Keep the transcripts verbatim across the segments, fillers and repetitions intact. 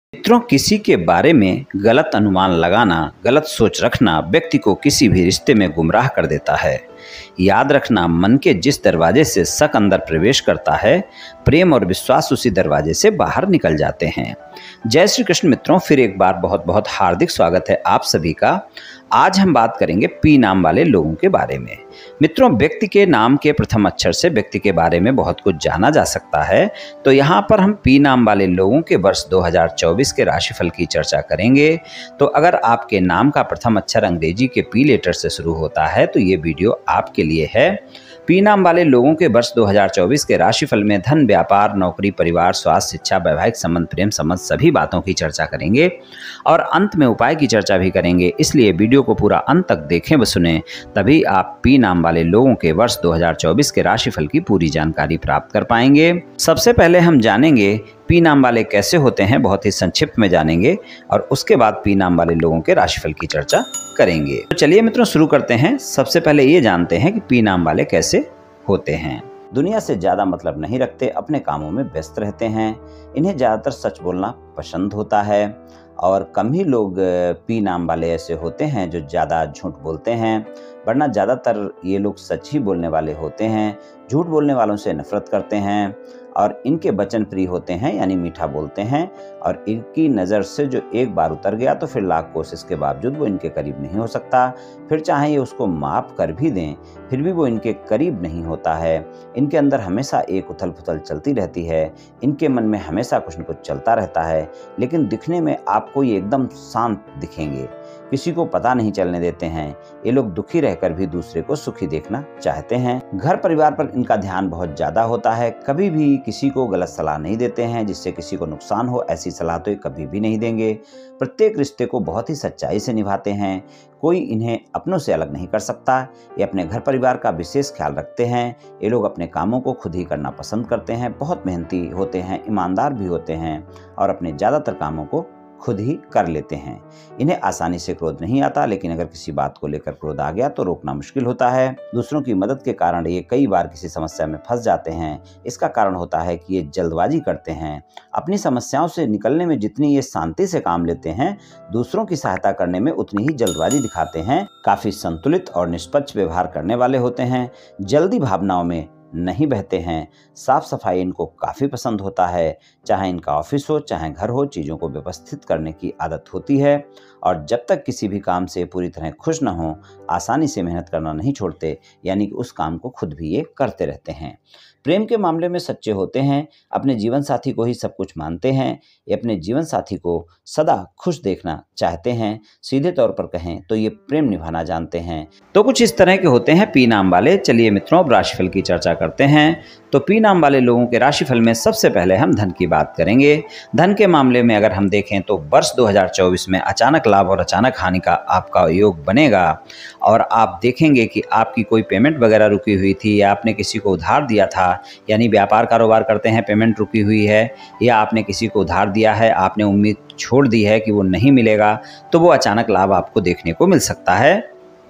मित्रों, किसी के बारे में गलत अनुमान लगाना, गलत सोच रखना व्यक्ति को किसी भी रिश्ते में गुमराह कर देता है। याद रखना, मन के जिस दरवाजे से शक अंदर प्रवेश करता है, प्रेम और विश्वास उसी दरवाजे से बाहर निकल जाते हैं। जय श्री कृष्ण मित्रों, फिर एक बार बहुत बहुत हार्दिक स्वागत है आप सभी का। आज हम बात करेंगे पी नाम वाले लोगों के बारे में। मित्रों, व्यक्ति के नाम के प्रथम अक्षर से व्यक्ति के बारे में बहुत कुछ जाना जा सकता है। तो यहाँ पर हम पी नाम वाले लोगों के वर्ष दो हज़ार चौबीस के राशिफल की चर्चा करेंगे। तो अगर आपके नाम का प्रथम अक्षर अंग्रेजी के पी लेटर से शुरू होता है तो ये वीडियो आपके लिए है। पी नाम वाले लोगों के वर्ष दो हज़ार चौबीस के राशिफल में धन, व्यापार, नौकरी, परिवार, स्वास्थ्य, शिक्षा, वैवाहिक संबंध, प्रेम संबंध सभी बातों की चर्चा करेंगे और अंत में उपाय की चर्चा भी करेंगे। इसलिए वीडियो को पूरा अंत तक देखें व सुने, तभी आप पी नाम वाले लोगों के वर्ष दो हज़ार चौबीस के राशिफल की पूरी जानकारी प्राप्त कर पाएंगे। सबसे पहले हम जानेंगे पी नाम वाले कैसे होते हैं, बहुत ही संक्षिप्त में जानेंगे और उसके बाद पी नाम वाले लोगों के राशिफल की चर्चा करेंगे। तो चलिए मित्रों, शुरू करते हैं। सबसे पहले ये जानते हैं कि पी नाम वाले कैसे होते हैं। दुनिया से ज़्यादा मतलब नहीं रखते, अपने कामों में व्यस्त रहते हैं। इन्हें ज़्यादातर सच बोलना पसंद होता है और कम ही लोग पी नाम वाले ऐसे होते हैं जो ज़्यादा झूठ बोलते हैं, वरना ज़्यादातर ये लोग सच ही बोलने वाले होते हैं। झूठ बोलने वालों से नफरत करते हैं और इनके वचन प्रिय होते हैं, यानी मीठा बोलते हैं। और इनकी नज़र से जो एक बार उतर गया तो फिर लाख कोशिश के बावजूद वो इनके करीब नहीं हो सकता। फिर चाहे ये उसको माफ़ कर भी दें फिर भी वो इनके करीब नहीं होता है। इनके अंदर हमेशा एक उथल पुथल चलती रहती है। इनके मन में हमेशा कुछ न कुछ चलता रहता है, लेकिन दिखने में आपको ये एकदम शांत दिखेंगे, किसी को पता नहीं चलने देते हैं। ये लोग दुखी रहकर भी दूसरे को सुखी देखना चाहते हैं। घर परिवार पर इनका ध्यान बहुत ज़्यादा होता है। कभी भी किसी को गलत सलाह नहीं देते हैं, जिससे किसी को नुकसान हो ऐसी सलाह तो ये कभी भी नहीं देंगे। प्रत्येक रिश्ते को बहुत ही सच्चाई से निभाते हैं। कोई इन्हें अपनों से अलग नहीं कर सकता। ये अपने घर परिवार का विशेष ख्याल रखते हैं। ये लोग अपने कामों को खुद ही करना पसंद करते हैं, बहुत मेहनती होते हैं, ईमानदार भी होते हैं और अपने ज़्यादातर कामों को खुद ही कर लेते हैं। इन्हें आसानी से क्रोध नहीं आता, लेकिन अगर किसी बात को लेकर क्रोध आ गया तो रोकना मुश्किल होता है। दूसरों की मदद के कारण ये कई बार किसी समस्या में फंस जाते हैं। इसका कारण होता है कि ये जल्दबाजी करते हैं। अपनी समस्याओं से निकलने में जितनी ये शांति से काम लेते हैं, दूसरों की सहायता करने में उतनी ही जल्दबाजी दिखाते हैं। काफी संतुलित और निष्पक्ष व्यवहार करने वाले होते हैं। जल्दी भावनाओं में नहीं बहते हैं। साफ सफाई इनको काफ़ी पसंद होता है। चाहे इनका ऑफिस हो चाहे घर हो, चीज़ों को व्यवस्थित करने की आदत होती है और जब तक किसी भी काम से पूरी तरह खुश न हो, आसानी से मेहनत करना नहीं छोड़ते, यानी कि उस काम को खुद भी ये करते रहते हैं। प्रेम के मामले में सच्चे होते हैं। अपने जीवन साथी को ही सब कुछ मानते हैं। ये अपने जीवन साथी को सदा खुश देखना चाहते हैं। सीधे तौर पर कहें तो ये प्रेम निभाना जानते हैं। तो कुछ इस तरह के होते हैं पी नाम वाले। चलिए मित्रों, अब राशिफल की चर्चा करते हैं। तो पी नाम वाले लोगों के राशिफल में सबसे पहले हम धन की बात करेंगे। धन के मामले में अगर हम देखें तो वर्ष दो हज़ार चौबीस में अचानक लाभ और अचानक हानि का आपका योग बनेगा और आप देखेंगे कि आपकी कोई पेमेंट वगैरह रुकी हुई थी या आपने किसी को उधार दिया था, यानी व्यापार कारोबार करते हैं, पेमेंट रुकी हुई है या आपने किसी को उधार दिया है, आपने उम्मीद छोड़ दी है कि वो नहीं मिलेगा, तो वो अचानक लाभ आपको देखने को मिल सकता है।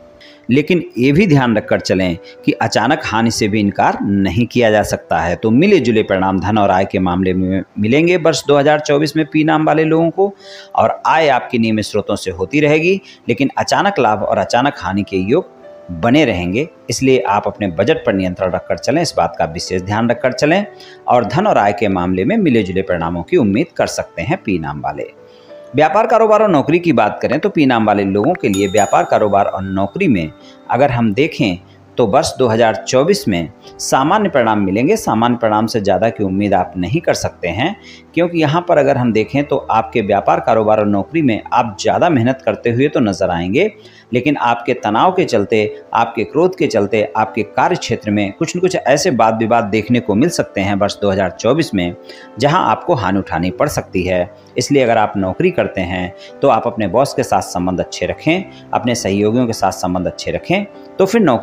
लेकिन ये भी ध्यान रखकर चलें कि अचानक हानि से भी इनकार नहीं किया जा सकता है। तो मिले जुले परिणाम धन और आय के मामले में मिलेंगे वर्ष दो हज़ार चौबीस में पी नाम वाले लोगों को, और आय आपकी नियमित स्रोतों से होती रहेगी, लेकिन अचानक लाभ और अचानक हानि के योग बने रहेंगे। इसलिए आप अपने बजट पर नियंत्रण रखकर चलें, इस बात का विशेष ध्यान रखकर चलें और धन और आय के मामले में मिले जुले परिणामों की उम्मीद कर सकते हैं पी नाम वाले। व्यापार कारोबार और नौकरी की बात करें तो पी नाम वाले लोगों के लिए व्यापार कारोबार और नौकरी में अगर हम देखें तो वर्ष दो हज़ार चौबीस में सामान्य परिणाम मिलेंगे। सामान्य परिणाम से ज़्यादा की उम्मीद आप नहीं कर सकते हैं, क्योंकि यहाँ पर अगर हम देखें तो आपके व्यापार कारोबार और नौकरी में आप ज़्यादा मेहनत करते हुए तो नजर आएंगे, लेकिन आपके तनाव के चलते, आपके क्रोध के चलते, आपके कार्य क्षेत्र में कुछ न कुछ ऐसे वाद विवाद देखने को मिल सकते हैं वर्ष दो हज़ार चौबीस में, जहां आपको हानि उठानी पड़ सकती है। इसलिए अगर आप नौकरी करते हैं तो आप अपने बॉस के साथ संबंध अच्छे रखें, अपने सहयोगियों के साथ संबंध अच्छे रखें, तो फिर नौकरी करने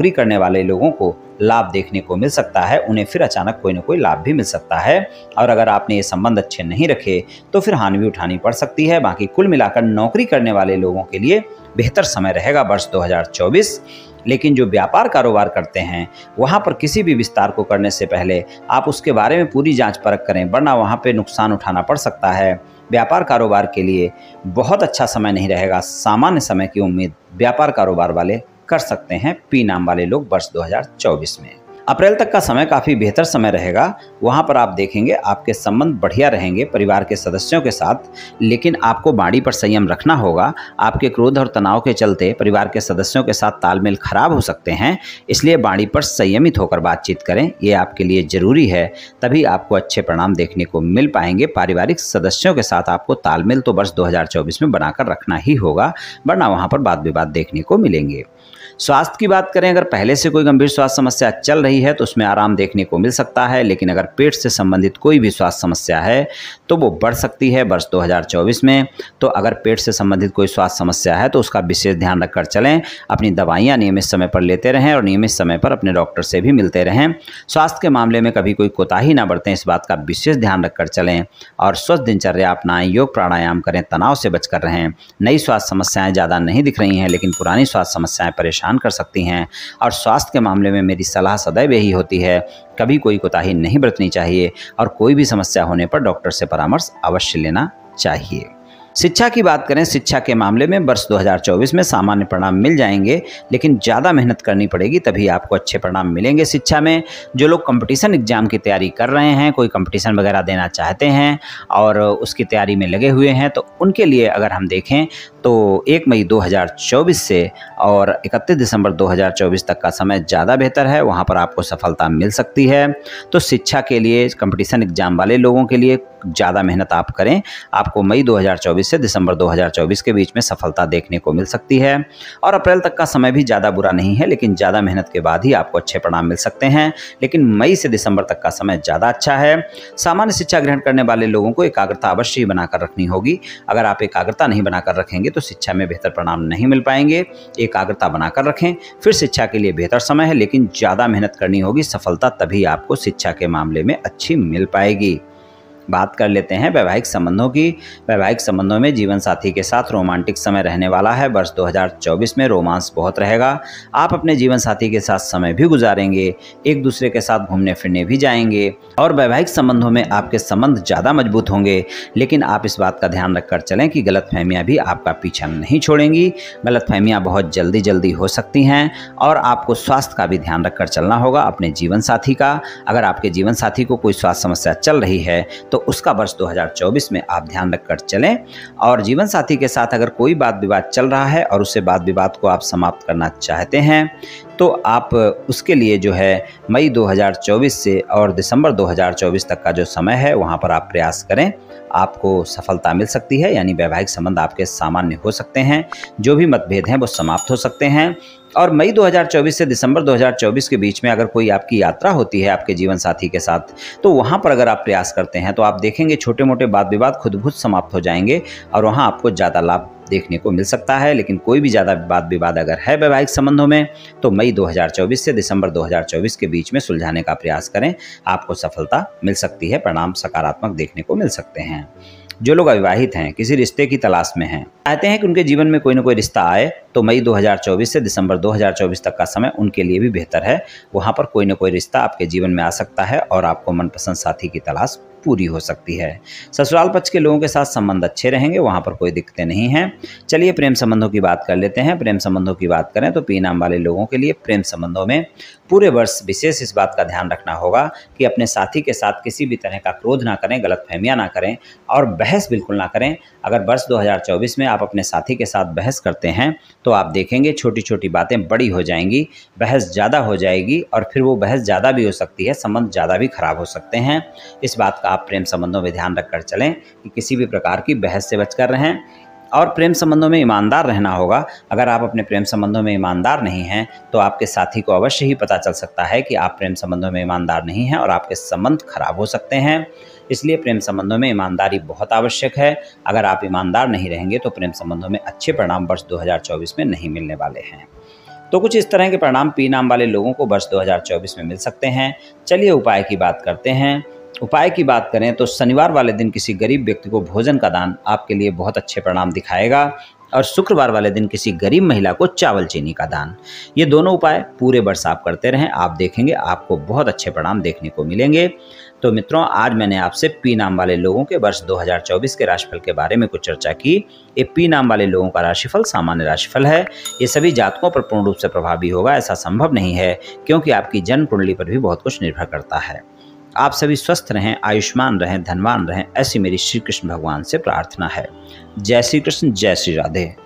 वाले लोगों को लाभ देखने को मिल सकता है, उन्हें फिर अचानक कोई ना कोई लाभ भी मिल सकता है। और अगर आपने ये संबंध अच्छे नहीं रखे तो फिर हानि भी उठानी पड़ सकती है। बाकी कुल मिलाकर नौकरी करने वाले लोगों के लिए बेहतर समय रहेगा वर्ष दो हज़ार चौबीस। लेकिन जो व्यापार कारोबार करते हैं वहाँ पर किसी भी विस्तार को करने से पहले आप उसके बारे में पूरी जांच परख करें, वरना वहाँ पे नुकसान उठाना पड़ सकता है। व्यापार कारोबार के लिए बहुत अच्छा समय नहीं रहेगा। सामान्य समय की उम्मीद व्यापार कारोबार वाले कर सकते हैं, पी नाम वाले लोग वर्ष दो हज़ार चौबीस में। अप्रैल तक का समय काफ़ी बेहतर समय रहेगा। वहाँ पर आप देखेंगे आपके संबंध बढ़िया रहेंगे परिवार के सदस्यों के साथ, लेकिन आपको वाणी पर संयम रखना होगा। आपके क्रोध और तनाव के चलते परिवार के सदस्यों के साथ तालमेल खराब हो सकते हैं, इसलिए वाणी पर संयमित होकर बातचीत करें, ये आपके लिए ज़रूरी है। तभी आपको अच्छे परिणाम देखने को मिल पाएंगे। पारिवारिक सदस्यों के साथ आपको तालमेल तो वर्ष दो हज़ार चौबीस में बनाकर रखना ही होगा, वरना वहाँ पर वाद विवाद देखने को मिलेंगे। स्वास्थ्य की बात करें, अगर पहले से कोई गंभीर स्वास्थ्य समस्या चल रही है तो उसमें आराम देखने को मिल सकता है, लेकिन अगर पेट से संबंधित कोई भी स्वास्थ्य समस्या है तो वो बढ़ सकती है वर्ष दो हज़ार चौबीस में। तो अगर पेट से संबंधित कोई स्वास्थ्य समस्या है तो उसका विशेष ध्यान रखकर चलें। अपनी दवाइयाँ नियमित समय पर लेते रहें और नियमित समय पर अपने डॉक्टर से भी मिलते रहें। स्वास्थ्य के मामले में कभी कोई कोताही ना बरतें, इस बात का विशेष ध्यान रखकर चलें और स्वस्थ दिनचर्या अपनाएं, योग प्राणायाम करें, तनाव से बचकर रहें। नई स्वास्थ्य समस्याएं ज़्यादा नहीं दिख रही हैं, लेकिन पुरानी स्वास्थ्य समस्याएं परेशान कर सकती हैं। और स्वास्थ्य के मामले में मेरी सलाह सदैव यही होती है, कभी कोई कोताही नहीं बरतनी चाहिए और कोई भी समस्या होने पर डॉक्टर से परामर्श अवश्य लेना चाहिए। शिक्षा की बात करें, शिक्षा के मामले में वर्ष दो हज़ार चौबीस में सामान्य परिणाम मिल जाएंगे, लेकिन ज़्यादा मेहनत करनी पड़ेगी, तभी आपको अच्छे परिणाम मिलेंगे। शिक्षा में जो लोग कंपटीशन एग्जाम की तैयारी कर रहे हैं, कोई कंपटीशन वगैरह देना चाहते हैं और उसकी तैयारी में लगे हुए हैं, तो उनके लिए अगर हम देखें तो एक मई दो हज़ार चौबीस से और इकतीस दिसंबर दो हज़ार चौबीस तक का समय ज़्यादा बेहतर है, वहाँ पर आपको सफलता मिल सकती है। तो शिक्षा के लिए, कंपटीशन एग्जाम वाले लोगों के लिए ज़्यादा मेहनत आप करें, आपको मई दो हज़ार चौबीस से दिसंबर दो हज़ार चौबीस के बीच में सफलता देखने को मिल सकती है। और अप्रैल तक का समय भी ज़्यादा बुरा नहीं है, लेकिन ज़्यादा मेहनत के बाद ही आपको अच्छे परिणाम मिल सकते हैं। लेकिन मई से दिसंबर तक का समय ज़्यादा अच्छा है। सामान्य शिक्षा ग्रहण करने वाले लोगों को एकाग्रता अवश्य ही बनाकर रखनी होगी। अगर आप एकाग्रता नहीं बनाकर रखेंगे तो शिक्षा में बेहतर परिणाम नहीं मिल पाएंगे। एकाग्रता बनाकर रखें, फिर शिक्षा के लिए बेहतर समय है, लेकिन ज़्यादा मेहनत करनी होगी। सफलता तभी आपको शिक्षा के मामले में अच्छी मिल पाएगी। बात कर लेते हैं वैवाहिक संबंधों की। वैवाहिक संबंधों में जीवन साथी के साथ रोमांटिक समय रहने वाला है। वर्ष दो हज़ार चौबीस में रोमांस बहुत रहेगा। आप अपने जीवन साथी के साथ समय भी गुजारेंगे, एक दूसरे के साथ घूमने फिरने भी जाएंगे और वैवाहिक संबंधों में आपके संबंध ज़्यादा मजबूत होंगे। लेकिन आप इस बात का ध्यान रखकर चलें कि गलतफहमियां भी आपका पीछा नहीं छोड़ेंगी। गलतफहमियां बहुत जल्दी जल्दी हो सकती हैं और आपको स्वास्थ्य का भी ध्यान रखकर चलना होगा अपने जीवन साथी का। अगर आपके जीवन साथी को कोई स्वास्थ्य समस्या चल रही है तो उसका वर्ष दो हज़ार चौबीस में आप ध्यान रखकर चलें। और जीवन साथी के साथ अगर कोई वाद विवाद चल रहा है और उसे वाद विवाद को आप समाप्त करना चाहते हैं तो आप उसके लिए जो है मई दो हज़ार चौबीस से और दिसंबर दो हज़ार चौबीस तक का जो समय है वहाँ पर आप प्रयास करें, आपको सफलता मिल सकती है। यानी वैवाहिक संबंध आपके सामान्य हो सकते हैं, जो भी मतभेद हैं वो समाप्त हो सकते हैं। और मई दो हज़ार चौबीस से दिसंबर दो हज़ार चौबीस के बीच में अगर कोई आपकी यात्रा होती है आपके जीवन साथी के साथ, तो वहाँ पर अगर आप प्रयास करते हैं तो आप देखेंगे छोटे मोटे वाद विवाद खुद खुद समाप्त हो जाएंगे और वहाँ आपको ज़्यादा लाभ देखने को मिल सकता है। लेकिन कोई भी ज़्यादा वाद विवाद अगर है वैवाहिक संबंधों में तो मई दो हज़ार चौबीस से दिसंबर दो हज़ार चौबीस के बीच में सुलझाने का प्रयास करें, आपको सफलता मिल सकती है, परिणाम सकारात्मक देखने को मिल सकते हैं। जो लोग अविवाहित हैं, किसी रिश्ते की तलाश में हैं, चाहते हैं कि उनके जीवन में कोई ना कोई रिश्ता आए, तो मई दो हज़ार चौबीस से दिसंबर दो हज़ार चौबीस तक का समय उनके लिए भी बेहतर है। वहाँ पर कोई ना कोई रिश्ता आपके जीवन में आ सकता है और आपको मनपसंद साथी की तलाश पूरी हो सकती है। ससुराल पक्ष के लोगों के साथ संबंध अच्छे रहेंगे, वहाँ पर कोई दिक्कतें नहीं हैं। चलिए प्रेम संबंधों की बात कर लेते हैं। प्रेम संबंधों की बात करें तो पी नाम वाले लोगों के लिए प्रेम संबंधों में पूरे वर्ष विशेष इस बात का ध्यान रखना होगा कि अपने साथी के साथ किसी भी तरह का क्रोध ना करें, गलतफहमियां ना करें और बहस बिल्कुल ना करें। अगर वर्ष दो हज़ार चौबीस में आप अपने साथी के साथ बहस करते हैं तो आप देखेंगे छोटी छोटी बातें बड़ी हो जाएंगी, बहस ज़्यादा हो जाएगी और फिर वो बहस ज़्यादा भी हो सकती है, संबंध ज़्यादा भी खराब हो सकते हैं। इस बात का आप प्रेम संबंधों में ध्यान रखकर चलें कि किसी भी प्रकार की बहस से बचकर रहें और प्रेम संबंधों में ईमानदार रहना होगा। अगर आप अपने प्रेम संबंधों में ईमानदार नहीं हैं तो आपके साथी को अवश्य ही पता चल सकता है कि आप प्रेम संबंधों में ईमानदार नहीं हैं और आपके संबंध खराब हो सकते हैं। इसलिए प्रेम संबंधों में ईमानदारी बहुत आवश्यक है। अगर आप ईमानदार नहीं रहेंगे तो प्रेम संबंधों में अच्छे परिणाम वर्ष दो हज़ार चौबीस में नहीं मिलने वाले हैं। तो कुछ इस तरह के परिणाम पी नाम वाले लोगों को वर्ष दो हज़ार चौबीस में मिल सकते हैं। चलिए उपाय की बात करते हैं। उपाय की बात करें तो शनिवार वाले दिन किसी गरीब व्यक्ति को भोजन का दान आपके लिए बहुत अच्छे परिणाम दिखाएगा, और शुक्रवार वाले दिन किसी गरीब महिला को चावल चीनी का दान। ये दोनों उपाय पूरे वर्ष आप करते रहें, आप देखेंगे आपको बहुत अच्छे परिणाम देखने को मिलेंगे। तो मित्रों, आज मैंने आपसे पी नाम वाले लोगों के वर्ष दो हज़ार चौबीस के राशिफल के बारे में कुछ चर्चा की। ये पी नाम वाले लोगों का राशिफल सामान्य राशिफल है। ये सभी जातकों पर पूर्ण रूप से प्रभावी होगा ऐसा संभव नहीं है, क्योंकि आपकी जन्म कुंडली पर भी बहुत कुछ निर्भर करता है। आप सभी स्वस्थ रहें, आयुष्मान रहें, धनवान रहें, ऐसी मेरी श्री कृष्ण भगवान से प्रार्थना है। जय श्री कृष्ण, जय श्री राधे।